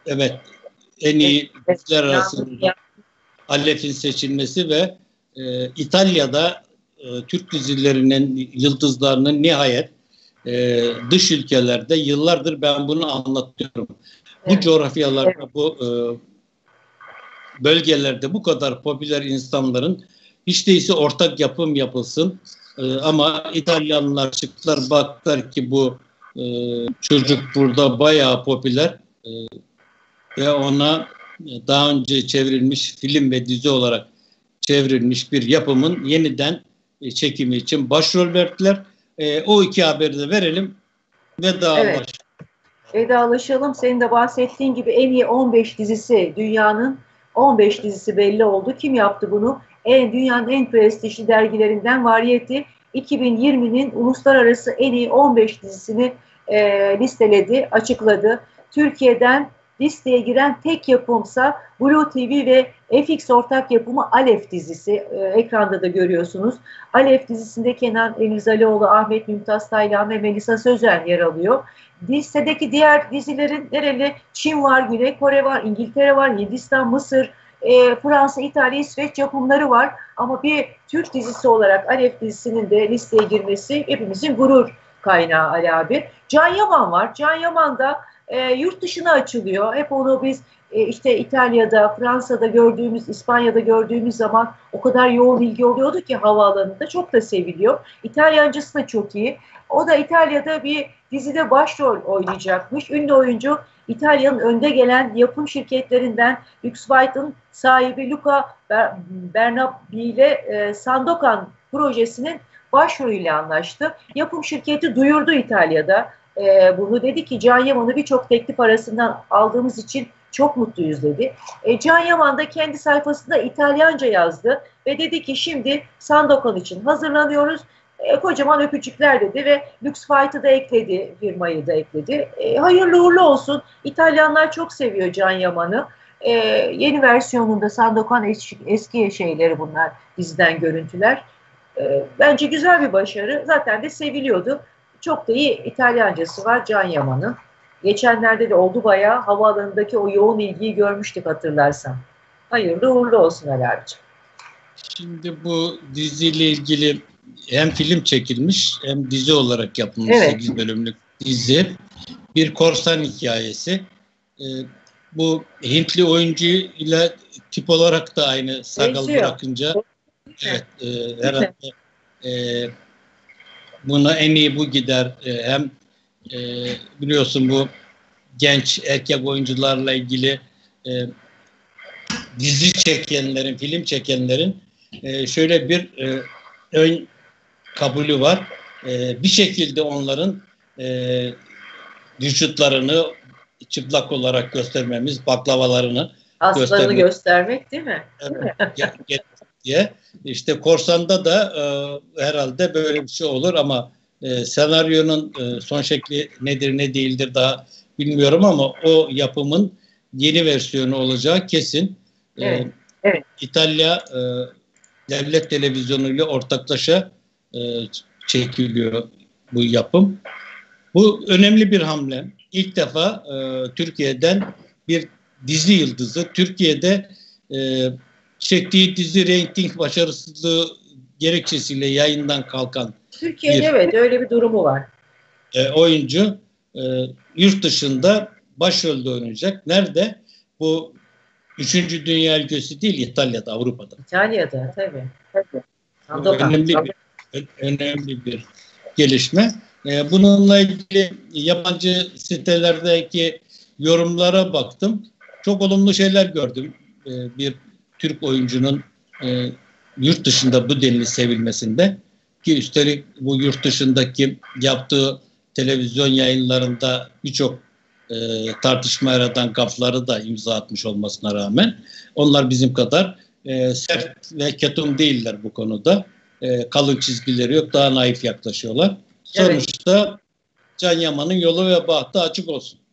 evet, en iyi Evet, diziler arasında Alef'in seçilmesi ve İtalya'da Türk dizilerinin yıldızlarının nihayet dış ülkelerde yıllardır ben bunu anlatıyorum. Bu coğrafyalarda, bu bölgelerde bu kadar popüler insanların hiç değilse ortak yapım yapılsın. Ama İtalyanlar çıktılar, baktılar ki bu çocuk burada bayağı popüler ve ona daha önce çevrilmiş film ve dizi olarak çevrilmiş bir yapımın yeniden çekimi için başrol verdiler. O iki haberi de verelim ve dağılalım. Evet. Vedalaşalım. Senin de bahsettiğin gibi en iyi 15 dizisi, dünyanın 15 dizisi belli oldu. Kim yaptı bunu? Dünyanın en prestijli dergilerinden Variety 2020'nin uluslararası en iyi 15 dizisini listeledi, açıkladı. Türkiye'den listeye giren tek yapımsa Blue TV ve FX ortak yapımı Alef dizisi. Ekranda da görüyorsunuz. Alef dizisinde Kenan Emirzalioğlu, Ahmet Mümtaz Taylan ve Melisa Sözen yer alıyor. Listedeki diğer dizilerin nereli? Çin var, Güney Kore var, İngiltere var, Hindistan, Mısır, Fransa, İtalya, İsveç yapımları var. Ama bir Türk dizisi olarak Alef dizisinin de listeye girmesi hepimizin gurur kaynağı Ali abi. Can Yaman var. Can Yaman da yurt dışına açılıyor. Hep onu biz işte İtalya'da, Fransa'da gördüğümüz, İspanya'da gördüğümüz zaman o kadar yoğun ilgi oluyordu ki havaalanında. Çok da seviliyor. İtalyancası da çok iyi. O da İtalya'da bir dizide başrol oynayacakmış. Ünlü oyuncu İtalya'nın önde gelen yapım şirketlerinden Luxwhite'ın sahibi Luca Bernabi ile Sandokan projesinin başrolüyle anlaştı. Yapım şirketi duyurdu İtalya'da. Bunu dedi ki Can Yaman'ı birçok teklif arasından aldığımız için çok mutluyuz dedi. Can Yaman da kendi sayfasında İtalyanca yazdı ve dedi ki şimdi Sandokan için hazırlanıyoruz. Kocaman öpücükler dedi ve Luxwhite'ı da ekledi, firmayı da ekledi. Hayırlı uğurlu olsun. İtalyanlar çok seviyor Can Yaman'ı. Yeni versiyonunda Sandokan eski şeyleri bunlar, diziden görüntüler. Bence güzel bir başarı. Zaten de seviliyordu. Çok da iyi İtalyancası var Can Yaman'ın. Geçenlerde de oldu bayağı havaalanındaki o yoğun ilgiyi görmüştük hatırlarsan. Hayırlı uğurlu olsun Ali abicim. Şimdi bu diziyle ilgili hem film çekilmiş hem dizi olarak yapılmış 8 bölümlük dizi. Bir korsan hikayesi. Bu Hintli oyuncu ile tip olarak da aynı sakal bırakınca evet, herhalde buna en iyi bu gider. Hem biliyorsun bu genç erkek oyuncularla ilgili dizi çekenlerin, film çekenlerin şöyle bir ön kabulü var. Bir şekilde onların vücutlarını çıplak olarak göstermemiz, baklavalarını göstermek değil mi? Evet, diye. İşte Korsan'da da herhalde böyle bir şey olur ama senaryonun son şekli nedir ne değildir daha bilmiyorum ama o yapımın yeni versiyonu olacağı kesin. Evet. İtalya devlet televizyonuyla ortaklaşa çekiliyor bu yapım. Bu önemli bir hamle. İlk defa Türkiye'den bir dizi yıldızı Türkiye'de çektiği dizi reyting başarısızlığı gerekçesiyle yayından kalkan Türkiye'de evet öyle bir durumu var. Oyuncu yurt dışında başrolde oynayacak. Nerede? Bu 3. Dünya ülkesi değil, İtalya'da, Avrupa'da. İtalya'da tabii. Önemli bir gelişme. Bununla ilgili yabancı sitelerdeki yorumlara baktım. Çok olumlu şeyler gördüm. Bir Türk oyuncunun yurt dışında bu denli sevilmesinde ki üstelik bu yurt dışındaki yaptığı televizyon yayınlarında birçok tartışma yaratan gafları da imza atmış olmasına rağmen onlar bizim kadar sert ve ketum değiller bu konuda. Kalın çizgileri yok, daha naif yaklaşıyorlar. Sonuçta Can Yaman'ın yolu ve bahtı açık olsun.